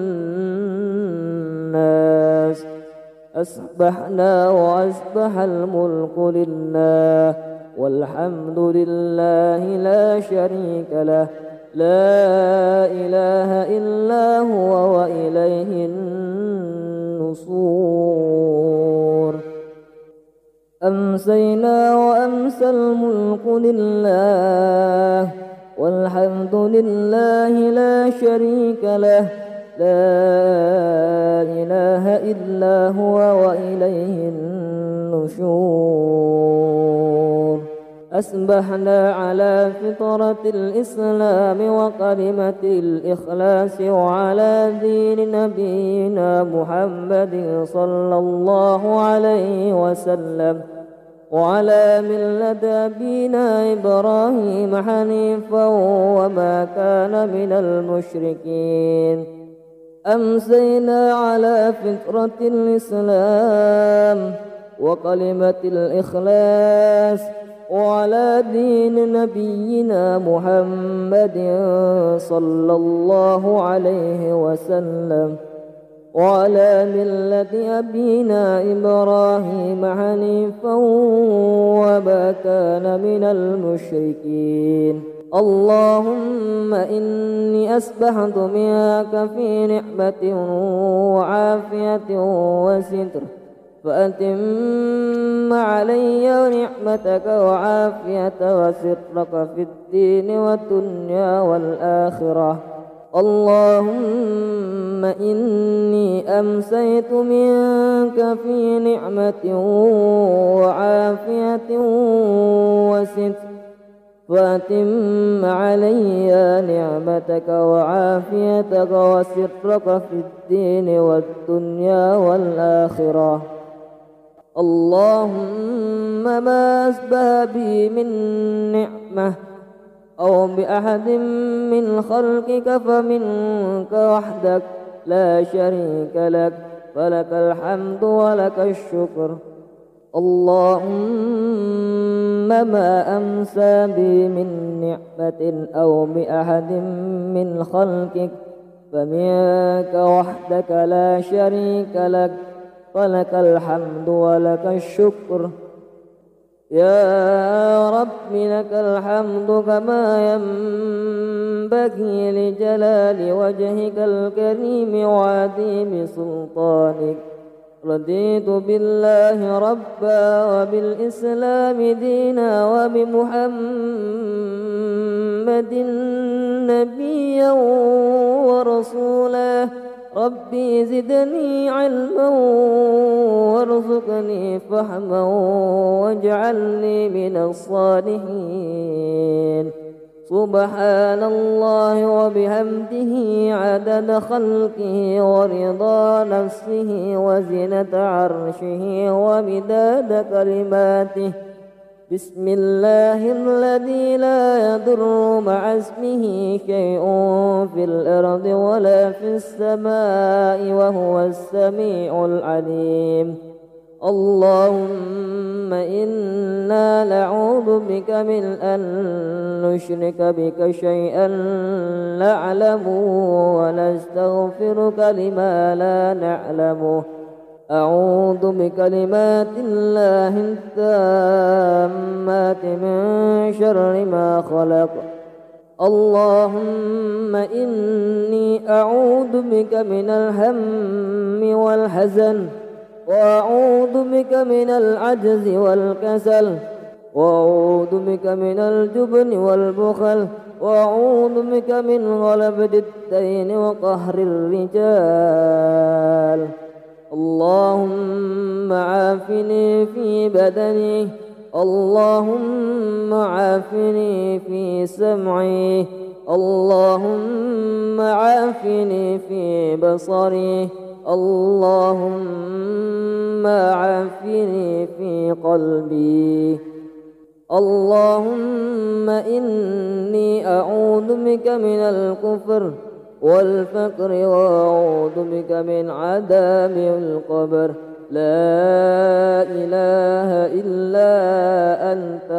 S1: والناس. أصبحنا وأصبح الملك لله والحمد لله لا شريك له لا إله إلا هو وإليه النشور. أمسينا وأمسى الملك لله والحمد لله لا شريك له لا إله إلا هو وإليه النشور. أصبحنا على فطرة الإسلام وكلمة الإخلاص وعلى دين نبينا محمد صلى الله عليه وسلم وعلى ملة أبينا إبراهيم حنيفا وما كان من المشركين. أمسينا على فطرة الإسلام وكلمة الإخلاص وعلى دين نبينا محمد صلى الله عليه وسلم وعلى ملة أبينا إبراهيم حنيفا وما كان من المشركين. اللهم إني أسبحت منك في نعمة وعافية وستر فأتم علي نعمتك وعافية وسترك في الدين والدنيا والآخرة. اللهم إني أمسيت منك في نعمة وعافية وستر فأتم علي نعمتك وعافيتك وسترك في الدين والدنيا والآخرة. اللهم ما أسبه بي من نعمة أو بأحد من خلقك فمنك وحدك لا شريك لك فلك الحمد ولك الشكر. اللهم ما أمسى بي من نعمة أو بأحد من خلقك فمنك وحدك لا شريك لك، فلك الحمد ولك الشكر. يا رب لك الحمد كما ينبغي لجلال وجهك الكريم وعظيم سلطانك. رضيت بالله ربا وبالإسلام دينا وبمحمد نبيا ورسولا. ربي زدني علما وارزقني فهما واجعلني من الصالحين. سبحان الله وبحمده عدد خلقه ورضا نفسه وزنة عرشه ومداد كلماته. بسم الله الذي لا يضر مع اسمه شيء في الأرض ولا في السماء وهو السميع العليم. اللهم إنا نعوذ بك من أن نشرك بك شيئا نعلمه ونستغفرك لما لا نعلمه. أعوذ بكلمات الله التامات من شر ما خلق. اللهم إني أعوذ بك من الهم والحزن، وأعوذ بك من العجز والكسل، وأعوذ بك من الجبن والبخل، وأعوذ بك من غلبة الدين وقهر الرجال. اللهم عافني في بدني، اللهم عافني في سمعي، اللهم عافني في بصري، اللهم عافني في قلبي. اللهم إني أعوذ بك من الكفر والفقر، وأعوذ بك من عذاب القبر. لا إله إلا أنت،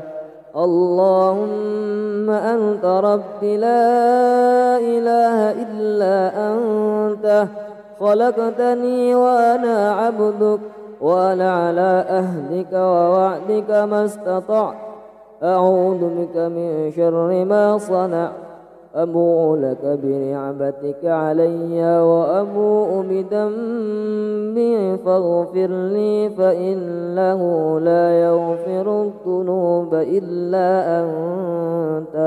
S1: اللهم أنت ربي لا إله إلا أنت. خلقتني وأنا عبدك، وأنا على أهلك ووعدك ما استطعت. أعوذ بك من شر ما صنعت. أبوء لك بنعمتك علي وأبوء بذنبي فاغفر لي، فإنه لا يغفر الذنوب إلا أنت.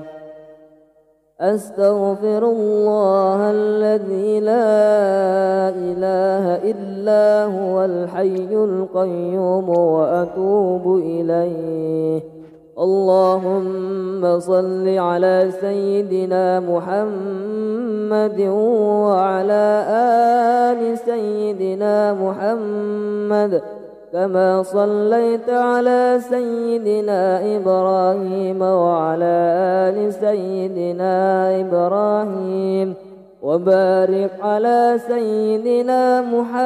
S1: أستغفر الله الذي لا إله إلا هو الحي القيوم وأتوب إليه. اللهم صل على سيدنا محمد وعلى آل سيدنا محمد كما صليت على سيدنا إبراهيم وعلى آل سيدنا إبراهيم، وبارك على سيدنا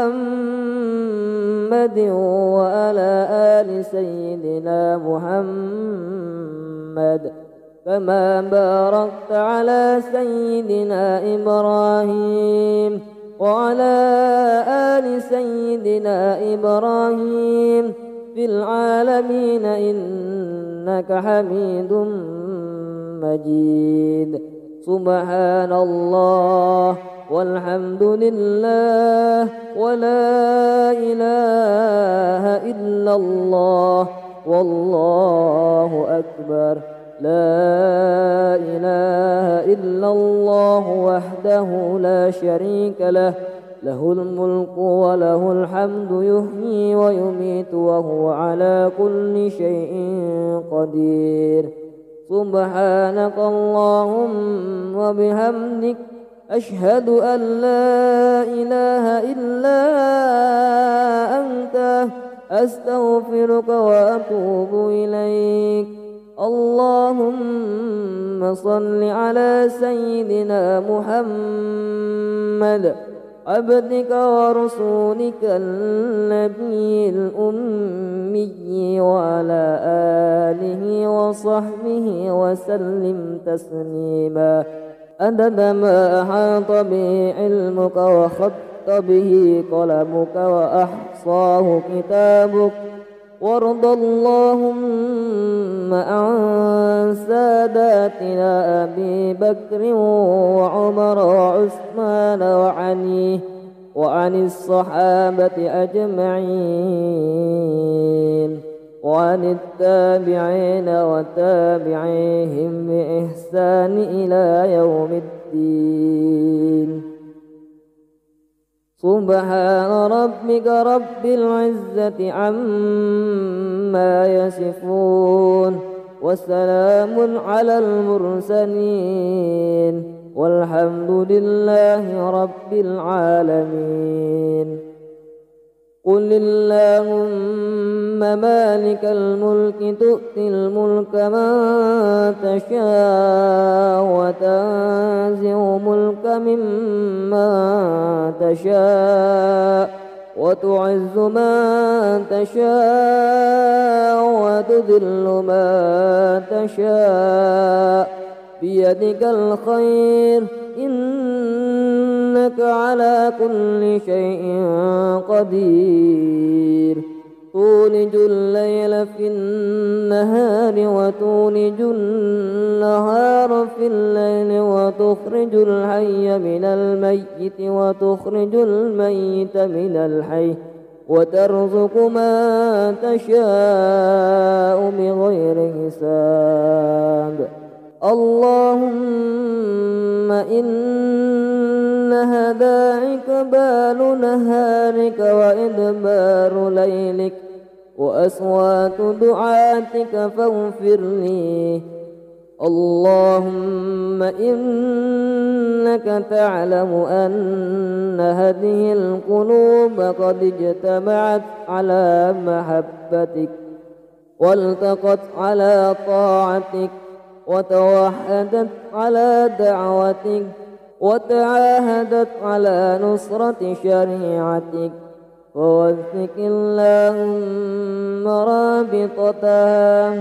S1: محمد وعلى آل سيدنا محمد كما باركت على سيدنا إبراهيم وعلى آل سيدنا إبراهيم في العالمين إنك حميد مجيد. سبحان الله والحمد لله ولا إله إلا الله والله أكبر. لا إله إلا الله وحده لا شريك له، له الملك وله الحمد يحيي ويميت وهو على كل شيء قدير. سبحانك اللهم وبحمدك، أشهد أن لا إله إلا أنت، أستغفرك وأتوب إليك. اللهم صل على سيدنا محمد عبدك ورسولك النبي الأمي وعلى آله وصحبه وسلم تسليما. عدد ما أحاط به علمك وخط به قلمك وأحصاه كتابك. وارض اللهم عن ساداتنا أبي بكر وعمر وعثمان وعلي وعن الصحابة أجمعين وعن التابعين وتابعيهم بإحسان إلى يوم الدين. سبحان ربك رب العزة عما يصفون وسلام على المرسلين والحمد لله رب العالمين. قل اللهم مالك الملك تؤتي الملك من تشاء وتنزع الملك ممن تشاء وتعز من تشاء وتذل من تشاء بيدك الخير إنك على كل شيء قدير. تولج الليل في النهار وتولج النهار في الليل وتخرج الحي من الميت وتخرج الميت من الحي وترزق من تشاء بغير حساب. اللهم إن هداك بال نهارك وإدبار ليلك وأصوات دعاتك فاغفر لي. اللهم إنك تعلم أن هذه القلوب قد اجتمعت على محبتك والتقت على طاعتك وتوحدت على دعوتك وتعاهدت على نصرة شريعتك. فوثق اللهم رابطتها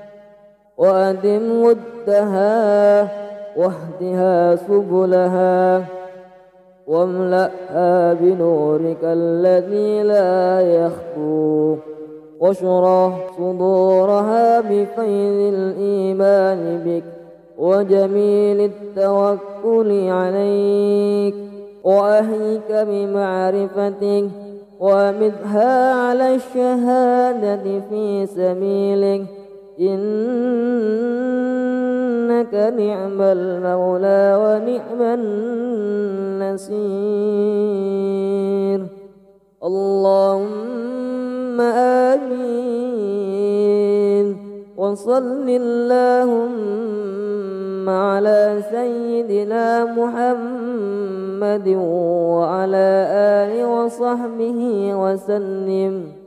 S1: وأدم ودها واهدها سبلها واملأها بنورك الذي لا يخفو واشرح صدورها بفيض الإيمان بك وجميل التوكل عليك وأهيك بمعرفتك وأمدها على الشهادة في سبيلك إنك نعم المولى ونعم النصير. اللهم آمين. وصل اللهم على سيدنا محمد وعلى آله وصحبه وسلم.